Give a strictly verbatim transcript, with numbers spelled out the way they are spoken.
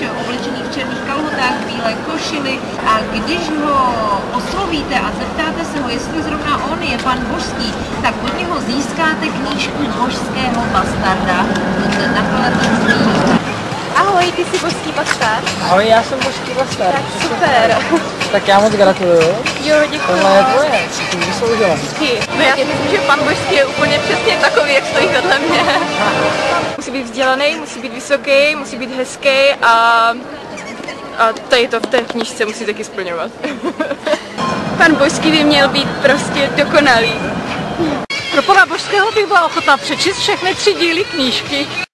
oblečený v černých kalhotách, bílé košili a když ho oslovíte a zeptáte se ho, jestli zrovna on je pan Božský, tak od něho získáte knížku Božského bastarda. Nakladatelství. Ahoj, ty jsi Božský bastard. Ahoj, já jsem Božský bastard. Tak super. Tak já moc gratuluju. Jo, děkuji. Tohle je tvoje, jsi to vysloužila. No já si myslím, že pan Božský je úplně přesně takový, jak stojí vedle mě. Musí být vzdělaný, musí být vysoký, musí být hezký a, a tady to v té knížce musí taky splňovat. Pan Božský by měl být prostě dokonalý. Pro pana Božského bych byla ochotná přečíst všechny tři díly knížky.